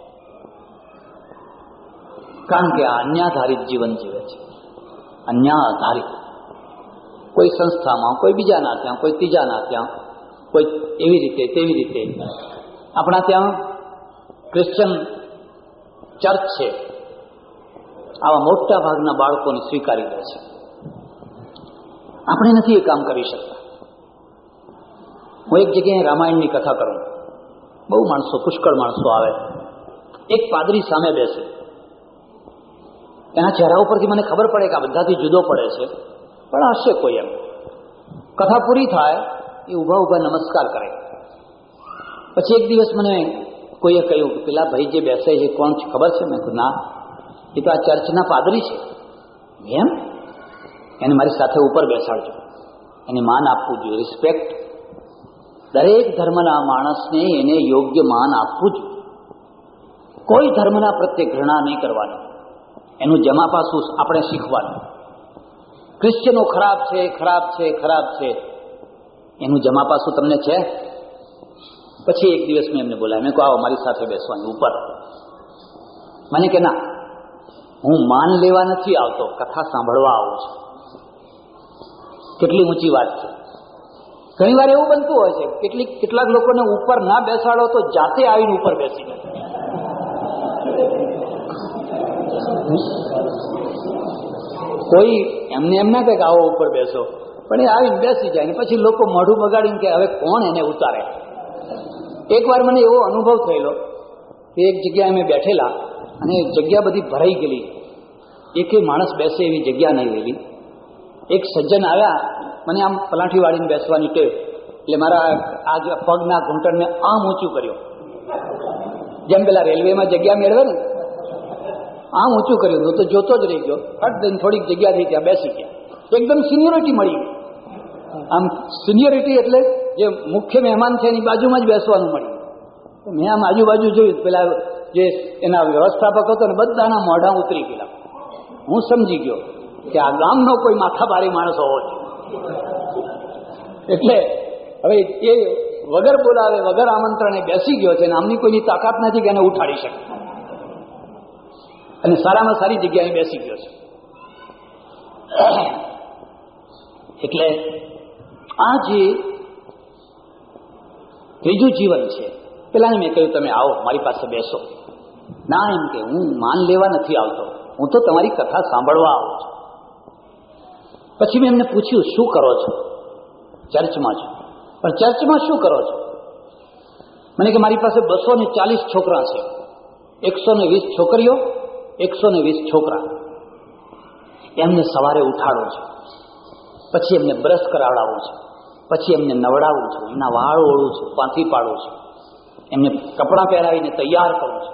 કારણ કે આ અન્યાધારિત જીવન જીવે છે. અન્યાધારિત, કોઈ સંસ્થામાં, કોઈ બીજાના ત્યાં, કોઈ ત્રીજાના ત્યાં, કોઈ એવી રીતે તેવી રીતે. આપણા ત્યાં ક્રિશ્ચન ચર્ચ છે, આવા મોટા ભાગના બાળકોને સ્વીકારી લે છે. આપણે નથી એ કામ કરી શકતા. હું એક જગ્યાએ રામાયણની કથા કરું, બહુ માણસો, પુષ્કળ માણસો આવે. એક પાદરી સામે બેસે, એના ચહેરા ઉપરથી મને ખબર પડે કે આ બધાથી જુદો પડે છે, પણ હશે કોઈ. એમ કથા પૂરી થાય એ ઊભા ઊભા નમસ્કાર કરે. પછી એક દિવસ મને કોઈએ કહ્યું કે પેલા ભાઈ જે બેસે છે કોણ છે ખબર છે? મેં કહ્યું ના, એ તો આ ચર્ચના પાદરી છે. એમ? એને મારી સાથે ઉપર બેસાડજો, એને માન આપવું જોઈએ, રિસ્પેક્ટ. દરેક ધર્મના માણસને એને યોગ્ય માન આપવું જોઈએ. કોઈ ધર્મના પ્રત્યે ઘૃણા નહીં કરવાની, એનું જમા પાસું આપણે શીખવાનું. ક્રિશ્ચનો ખરાબ છે, ખરાબ છે, ખરાબ છે, એનું જમા પાસું તમને છે? પછી એક દિવસ મેં એમને બોલાવ્યા, મેં કહું આવો મારી સાથે બેસવાની ઉપર. મને કે ના, હું માન લેવા નથી આવતો, કથા સાંભળવા આવું છું. કેટલી ઊંચી વાત છે. ઘણી વાર એવું બનતું હોય છે, કેટલાક લોકોને ઉપર ના બેસાડો તો જાતે આવીને ઉપર બેસી જાય. કોઈ એમને એમ ના કહે કે આવો ઉપર બેસો, પણ એ આવીને બેસી જાય ને પછી લોકો મોઢું બગાડીને કે હવે કોણ એને ઉતારે. એકવાર મને એવો અનુભવ થયેલો કે એક જગ્યાએ અમે બેઠેલા અને જગ્યા બધી ભરાઈ ગયેલી, એકે માણસ બેસે એવી જગ્યા નહીં રહેલી. એક સજ્જન આવ્યા, મને આમ પલાઠી વાળીને બેસવાની ટેવ, એટલે મારા આ પગના ઘૂંટણને આમ ઊંચું કર્યો, જેમ પેલા રેલવેમાં જગ્યા મેળવે ને આમ ઊંચું કર્યું. તો જોતો જ રહી ગયો. ફટ દઈને થોડીક જગ્યા થઈ, ત્યાં બેસી ગયા. એકદમ સિનિયોરિટી મળી. આમ સિનિયોરિટી એટલે જે મુખ્ય મહેમાન છે એની બાજુમાં જ બેસવાનું મળ્યું. મેં આમ આજુબાજુ જોયું, પેલા જે એના વ્યવસ્થાપક હતો ને બધાના મોઢા ઉતરી ગયેલા. હું સમજી ગયો કે આ ગામનો કોઈ માથાભારી માણસ હોવો જોઈએ. એટલે હવે એ વગર બોલાવે, વગર આમંત્રણે બેસી ગયો છે અને આમની કોઈની તાકાત નથી કે એને ઉઠાડી શકે, અને સારામાં સારી જગ્યાએ બેસી ગયો છે. એટલે આ જે ત્રીજું જીવન છે, પેલાને મેં કહ્યું તમે આવો મારી પાસે બેસો. ના, એમ કે હું માન લેવા નથી આવતો, હું તો તમારી કથા સાંભળવા આવું છું. પછી મેં એમને પૂછ્યું શું કરો છો? ચર્ચમાં છું. પણ ચર્ચમાં શું કરો છો? મને કે મારી પાસે 240 છોકરા છે, 120 છોકરીઓ, 120 છોકરા. એમને સવારે ઉઠાડું છું, પછી એમને બ્રશ કરાવડાવું છું, પછી એમને નવડાવું છું, એમના વાળ ઓળું છું, પાંથી પાડું છું, એમને કપડાં પહેરાવીને તૈયાર કરું છું.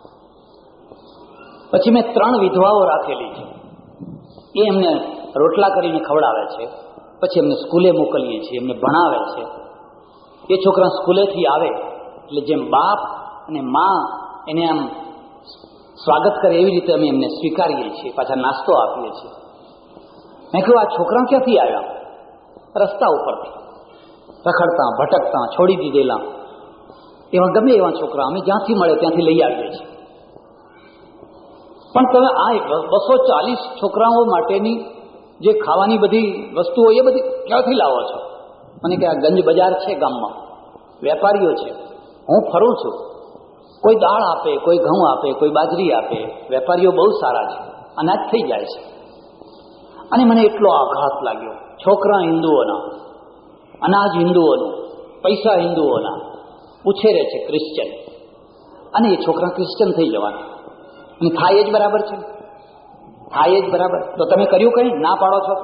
પછી મેં 3 વિધવાઓ રાખેલી છે, એ એમને રોટલા કરીને ખવડાવે છે. પછી એમને સ્કૂલે મોકલીએ છીએ, એમને ભણાવે છે. એ છોકરા સ્કૂલેથી આવે એટલે જેમ બાપ અને મા એને આમ સ્વાગત કરે એવી રીતે અમે એમને સ્વીકારીએ છીએ, પાછા નાસ્તો આપીએ છીએ. મેં કહ્યું આ છોકરા ક્યાંથી આવ્યા? રસ્તા ઉપરથી રખડતા ભટકતા છોડી દીધેલા એવા ગમે એવા છોકરા અમે જ્યાંથી મળે ત્યાંથી લઈ આવીએ છીએ. પણ તમે આ 240 છોકરાઓ માટેની જે ખાવાની બધી વસ્તુઓ એ બધી ક્યાંથી લાવો છો? મને કે આ ગંજ બજાર છે, ગામમાં વેપારીઓ છે, હું ફરું છું, કોઈ દાળ આપે, કોઈ ઘઉં આપે, કોઈ બાજરી આપે. વેપારીઓ બહુ સારા છે, અનાજ થઈ જાય છે. અને મને એટલો આઘાત લાગ્યો. છોકરા હિન્દુઓના, અનાજ હિન્દુઓનું, પૈસા હિન્દુઓના, ઉછેરે છે ક્રિશ્ચન, અને એ છોકરા ક્રિશ્ચન થઈ જવાના. અને થાય જ બરાબર છે, થાય જ બરાબર. તો તમે કર્યું કઈ? ના પાડો છો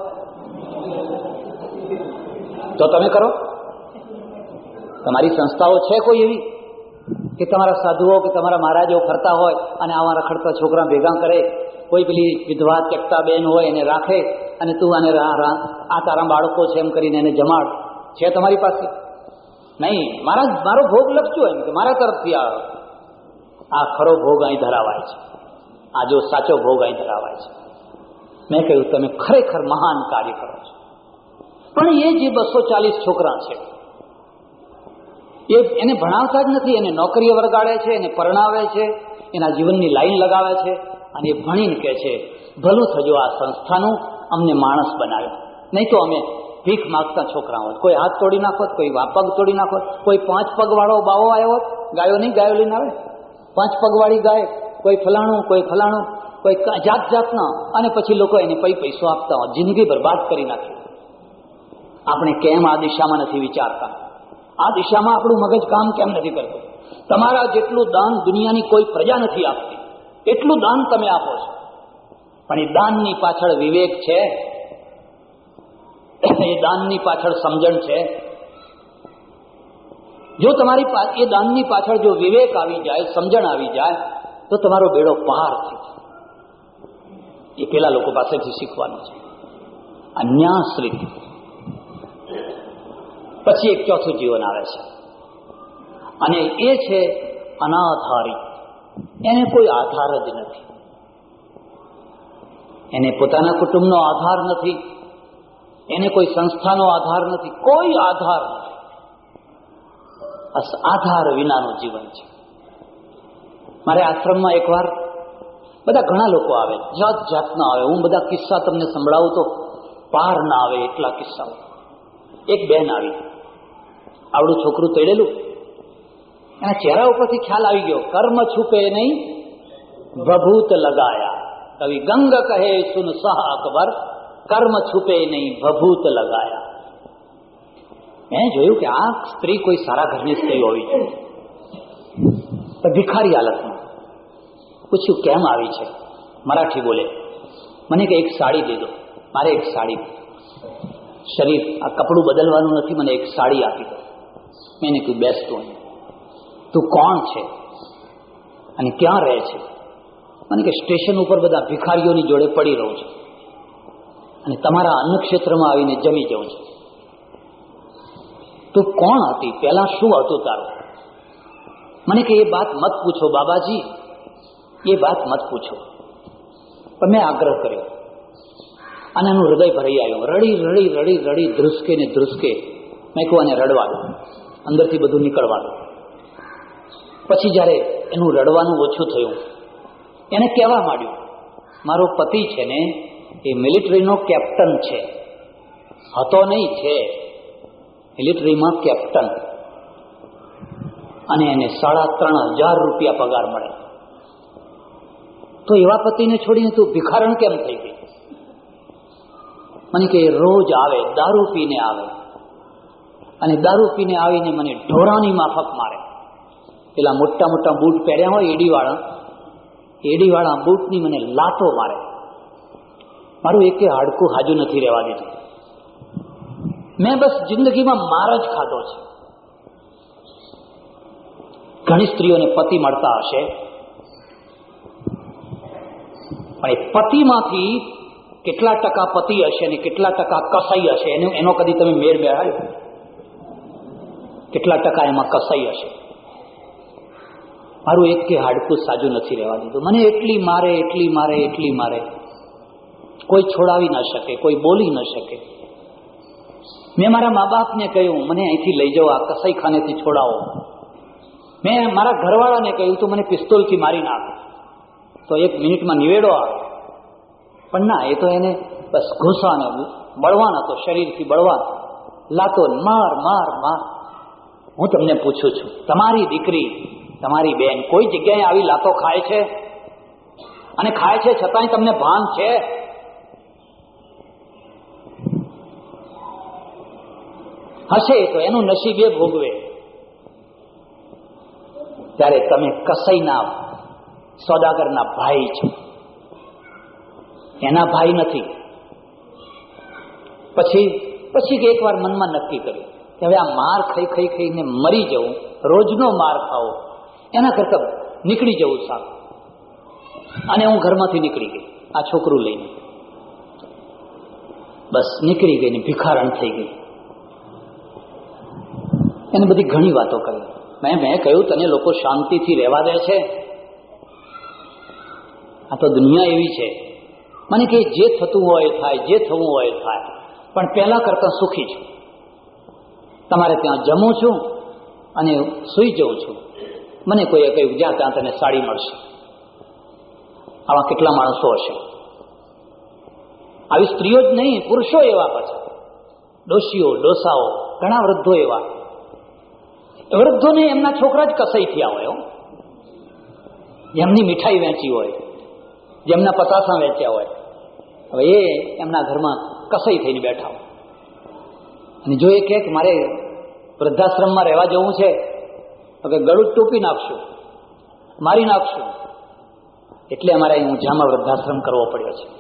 તો તમે કરો. તમારી સંસ્થાઓ છે કોઈ એવી કે તમારા સાધુઓ કે તમારા મહારાજો ફરતા હોય અને આવા રખડતા છોકરા ભેગા કરે? કોઈ પેલી વિધવા ત્યક્તા બેન હોય એને રાખે અને તું આને આ તારા બાળકો છે એમ કરીને એને જમાડ? છે તમારી પાસે? નહીં. મારો ભોગ લખજો એમ કે મારા તરફથી આ ખરો ભોગ અહીં ધરાવાય છે, આ જો સાચો ભોગ અહીં ધરાવાય છે. મેં કહ્યું તમે ખરેખર મહાન કાર્ય કરો છો. પણ એ જે 240 છોકરા છે એને ભણાવતા જ નથી, એને નોકરીઓ વરગાડે છે, એને પરણાવે છે, એના જીવનની લાઈન લગાવે છે, અને એ ભણીને કહે છે ભલું થજો આ સંસ્થાનું અમને માણસ બનાવ્યો, નહીં તો અમે ભીખ માગતા છોકરા હોત. કોઈ હાથ તોડી નાખોત, કોઈ પગ તોડી નાખોત, કોઈ 5 પગવાળો બાવો આવ્યો હોત, ગાયો નહીં, ગાયો લઈને આવે 5 પગવાળી ગાય, કોઈ ફલાણું, કોઈ ફલાણું, કોઈ જાત જાતના, અને પછી લોકો એને પૈસો આપતા હોત. જિંદગી બરબાદ કરી નાખી. આપણે કેમ આ દિશામાં નથી વિચારતા? આ દિશામાં આપણું મગજ કામ કેમ નથી કરતું? તમારા જેટલું દાન દુનિયાની કોઈ પ્રજા નથી આપતી, એટલું દાન તમે આપો છો. પણ એ દાનની પાછળ વિવેક છે, એ દાનની પાછળ સમજણ છે. જો તમારી એ દાનની પાછળ જો વિવેક આવી જાય, સમજણ આવી જાય, તો તમારો બેડો પાર થઈ જાય. એ પેલા લોકો પાસેથી શીખવાનું છે. અન્યાશ્રિત. પછી એક ચોથું જીવન આવે છે, અને એ છે અનાધારિત. એને કોઈ આધાર જ નથી, એને પોતાના કુટુંબનો આધાર નથી, એને કોઈ સંસ્થાનો આધાર નથી, કોઈ આધાર નથી. આધાર વિનાનું જીવન છે. મારે આશ્રમમાં એકવાર બધા ઘણા લોકો આવે, જાત જાતના આવે. હું બધા કિસ્સા તમને સંભળાવું તો પાર ના આવે એટલા કિસ્સાઓ. એક બેન આવી, આવડું છોકરું તેડેલું, એના ચહેરા ઉપરથી ખ્યાલ આવી ગયો, કર્મ છુપે નહીં ભભૂત લગાયા. કવિ ગંગ કહે સુન શાહ અકબર, કર્મ છુપે નહીં ભભૂત લગાયા. મેં જોયું કે આ સ્ત્રી કોઈ સારા ઘરની સ્ત્રી હોવી જોઈએ, ભિખારી હાલતમાં. પૂછ્યું કેમ આવી છે? મરાઠી બોલે. મને કે એક સાડી દે દો, મારે એક સાડી, શરીર આ કપડું બદલવાનું નથી, મને એક સાડી આપી દો. મેં કહ્યું બેસતું, તું કોણ છે અને ક્યાં રહે છે? મને કે સ્ટેશન ઉપર બધા ભિખારીઓની જોડે પડી રહું છું અને તમારા અન્નક્ષેત્રમાં આવીને જમી જાઉં છું. તું કોણ હતી? પહેલા શું હતું તારું? મને કે એ બાત મત પૂછો બાબાજી, એ બાત મત પૂછો. પણ મેં આગ્રહ કર્યો અને એનું હૃદય ભરાઈ આવ્યું. રડી રડી રડી રડી ધ્રુસકે ને ધ્રુસકે મેં કહું અને રડવા દો, અંદરથી બધું નીકળવા દો. પછી જ્યારે એનું રડવાનું ઓછું થયું, એને કહેવા માંડ્યું, મારો પતિ છે ને એ મિલિટરીનો કેપ્ટન છે, હતો નહીં, છે મિલિટરીમાં કેપ્ટન, અને એને 3,500 રૂપિયા પગાર મળે. તો એવા પતિને છોડીને તું ભિખારણ કેમ થઈ ગઈ? મને કે રોજ આવે, દારૂ પીને આવે, અને દારૂ પીને આવીને મને ઢોરાની માફક મારે. પેલા મોટા મોટા બૂટ પહેર્યા હોય એડીવાળા બૂટની મને લાતો મારે. મારું એકે હાડકું હાજુ નથી રહેવા દીધું. મેં બસ જિંદગીમાં માર જ ખાધો છે. ઘણી સ્ત્રીઓને પતિ મળતા હશે, પણ એ પતિમાંથી કેટલા ટકા પતિ હશે અને કેટલા ટકા કસાઈ હશે એનો કદી તમે મેળ બેહાડ્યો? કેટલા ટકા એમાં કસાઈ હશે? મારું એક કે હાડકું સાજું નથી રહેવા દીધું. મને એટલી મારે, કોઈ છોડાવી ન શકે, કોઈ બોલી ન શકે. મેં મારા મા બાપને કહ્યું, મને અહીંથી લઈ જાઓ, આ કસાઈખાનેથી છોડાવો. મેં મારા ઘરવાળાને કહ્યું, તું મને પિસ્તોલથી મારી નાખ, તો 1 મિનિટમાં નિવેડો આવે. પણ ના, એ તો એને બસ ઘૂસાને બળવાન હતો, શરીરથી બળવાન, લાતો માર. હું તમને પૂછું છું, તમારી દીકરી, તમારી બેન કોઈ જગ્યાએ આવી લાતો ખાય છે? અને ખાય છે છતાંય તમને ભાન છે? હશે તો એનું નસીબે ભોગવે. ત્યારે તમે કસાઈના સોદાગરના ભાઈ છો, એના ભાઈ નથી. પછી એકવાર મનમાં નક્કી કર્યું કે હવે આ માર ખાઈને મરી જવું, રોજનો માર ખાવો, એના કરતા નીકળી જવું સારું. અને હું ઘરમાંથી નીકળી ગઈ આ છોકરું લઈને. બસ નીકળી ગઈ ને ભિખારણ થઈ ગઈ. એને બધી ઘણી વાતો કરી. મેં કહ્યું, તને લોકો શાંતિથી રહેવા દે છે? આ તો દુનિયા એવી છે. મને કે જે થતું હોય એ થાય, જે થવું હોય એ થાય, પણ પહેલા કરતા સુખી છું. તમારે ત્યાં જમું છું અને સૂઈ જઉં છું. મને કોઈએ કહ્યું જ્યાં ત્યાં તને સાડી મળશે. આવા કેટલા માણસો હશે? આવી સ્ત્રીઓ જ નહીં, પુરુષો એવા, પાછા ડોશીઓ, ડોસાઓ, ઘણા વૃદ્ધો એવા. વૃદ્ધોને એમના છોકરા જ કસાઈ થયા હોય, જેમની મીઠાઈ વેચી હોય, જેમના પતાસા વેચ્યા હોય, હવે એ એમના ઘરમાં કસાઈ થઈને બેઠા હોય. અને જો એ કે મારે વૃદ્ધાશ્રમમાં રહેવા જવું છે, તો કે ગળું ટોપી નાખશું, મારી નાખશું. એટલે અમારે અહીં ઊંઝામાં વૃદ્ધાશ્રમ કરવો પડ્યો છે.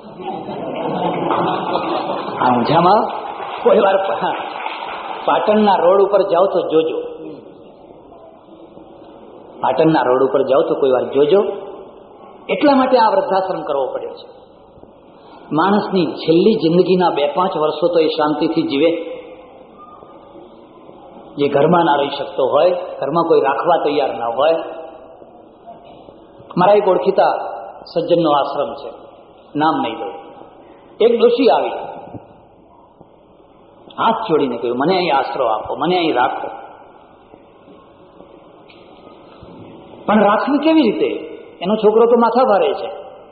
આ ઊંઝામાં કોઈ વાર પાટણના રોડ ઉપર જાઓ તો જોજો, પાટણના રોડ ઉપર જાઓ તો કોઈ વાર જોજો. એટલા માટે આ વૃદ્ધાશ્રમ કરવો પડ્યો છે. માણસની છેલ્લી જિંદગીના 2-5 વર્ષો તો એ શાંતિથી જીવે. જે ઘરમાં ના રહી શકતો હોય, ઘરમાં કોઈ રાખવા તૈયાર ના હોય. મારા એક ઓળખીતા સજ્જનનો આશ્રમ છે, નામ નહીં દઉં. એક ડોશી આવી, હાથ જોડીને કહ્યું, મને અહીં આશરો આપો, મને અહીં રાખો. પણ રાખવી કેવી રીતે? એનો છોકરો તો માથા ભારે છે,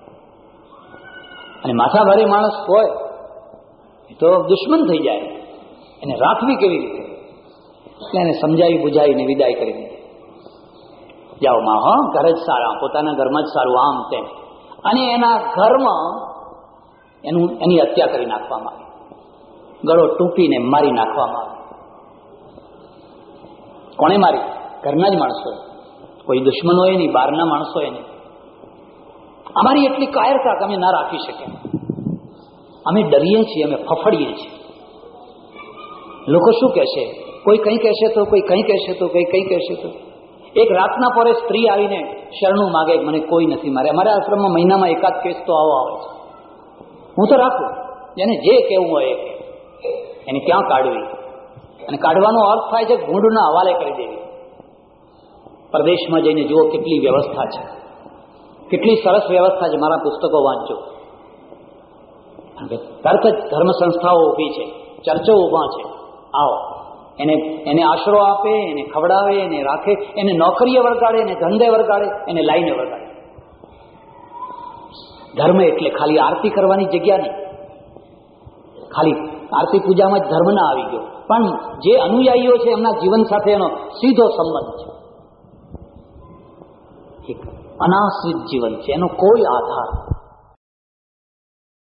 અને માથા ભારે માણસ હોય એ તો દુશ્મન થઈ જાય. એને રાખવી કેવી રીતે? એટલે એને સમજાવી બુજાવીને વિદાય કરી દીધી. જાઓ માં, ઘર જ સારા, પોતાના ઘરમાં જ સારું, આમ તેમ. અને એના ઘરમાં એની હત્યા કરી નાખવામાં આવી, ગળો ટૂંપીને મારી નાખવામાં આવી. કોણે મારી? ઘરના જ માણસો, કોઈ દુશ્મનોએ નહીં, બહારના માણસોએ નહીં. અમારી એટલી કાયરતા કે અમે ના રાખી શકીએ. અમે ડરીએ છીએ, અમે ફફડીએ છીએ. લોકો શું કહેશે? કોઈ કંઈ કહેશે તો, કોઈ કંઈ કહેશે તો, કોઈ કંઈ કહેશે તો. એક રાતના પોરે સ્ત્રી આવીને શરણું માગે, મને કોઈ નથી મારે. અમારા આશ્રમમાં મહિનામાં એકાદ કેસ તો આવો આવે છે. હું તો રાખું, જેને જે કહેવું હોય એને ક્યાં કાઢવી. અને કાઢવાનો અર્થ થાય છે ભૂંડના હવાલે કરી દેવી. પરદેશમાં જઈને જુઓ કેટલી વ્યવસ્થા છે, કેટલી સરસ વ્યવસ્થા છે. મારા પુસ્તકો વાંચજો. તરત જ ધર્મ સંસ્થાઓ ઊભી છે, ચર્ચો ઊભા છે. આવો, એને આશરો આપે, એને ખવડાવે, એને રાખે, એને નોકરીએ વળગાડે, એને ધંધે વળગાડે, એને લાઈને વળગાડે. ધર્મ એટલે ખાલી આરતી કરવાની જગ્યા નહીં, ખાલી આરતી પૂજામાં જ ધર્મ ના આવી ગયો, પણ જે અનુયાયીઓ છે એમના જીવન સાથે એનો સીધો સંબંધ છે. અનાશ્રિત જીવન છે, એનો કોઈ આધાર.